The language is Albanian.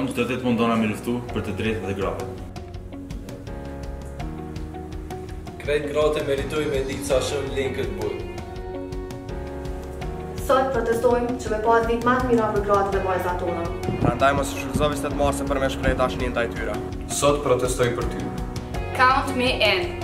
vonë çdo 8 mundona me luftu për të drejtat e grave. Krejt gratë meritojnë me ditë sa shumë linë këtë botë. Sot protestojmë që me pas ditë më të mira për gratë dhe vajzat tona. Prandaj mos u shfrytëzo 28 marsin për me shpreh dashnin ndaj tyre. Sot protestoj për ty. Count me in.